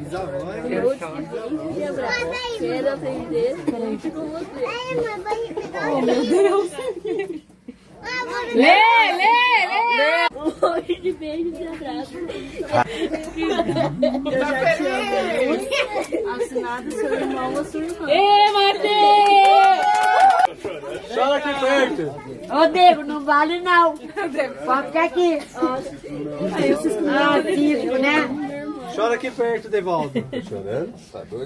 Quero aprender com você. Oh, meu Deus. Lê! Hoje de beijos e abraços. Eu já te amo. Assinado seu irmão ou sua irmã. Ê, Matheus! Chora aqui perto. Ô, Diego, não vale não. Pode ficar aqui. Cisco, né? Chora aqui perto, Devaldo. Tá chorando? Tá doido?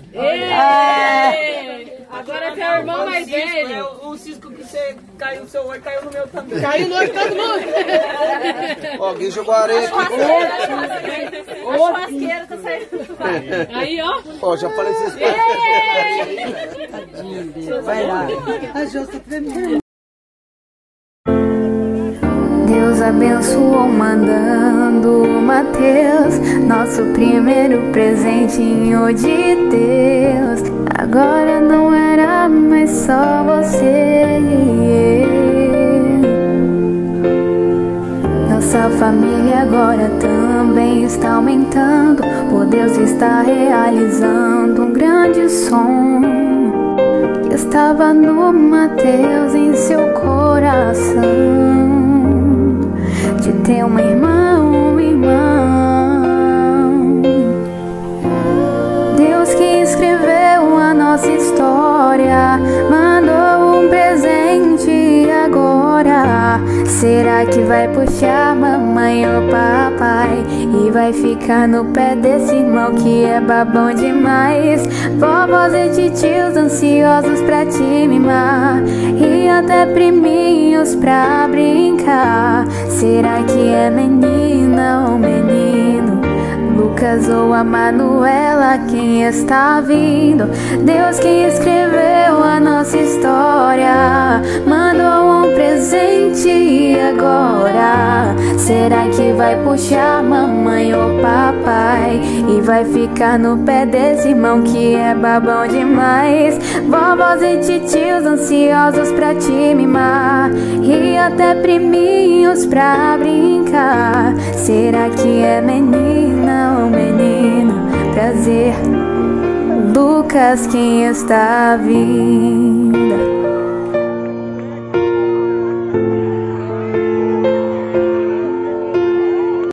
Agora tem o irmão mais velho. O cisco que você caiu no seu olho, caiu no meu também. Caiu no olho de todo mundo. Ó, alguém jogou areia aqui. A churrasqueira tá saindo. Aí, ó. Ó, já falei vocês. Vai lá. A Jô tá tremendo. Deus abençoou mandando o Mateus, nosso primeiro presentinho de Deus. Agora não era mais só você e eu. Nossa família agora também está aumentando, por Deus está realizando um grande sonho que estava no Mateus em seu coração. De ter uma irmã, um irmão. Deus que escreveu a nossa história mandou um presente agora. Será que vai puxar mamãe ou papai e vai ficar no pé desse irmão que é babão demais? Vovós e titios ansiosos pra te mimar e até priminhos pra brincar. Será que é menina ou menino? Lucas ou a Manuela, quem está vindo? Deus que escreveu a nossa história mandou um presente agora. Será que vai puxar mamãe ou papai e vai ficar no pé desse irmão que é babão demais? Vovós e titios ansiosos pra te mimar e até priminhos pra brincar. Será que é menina ou menino? Prazer, Lucas, quem está vindo?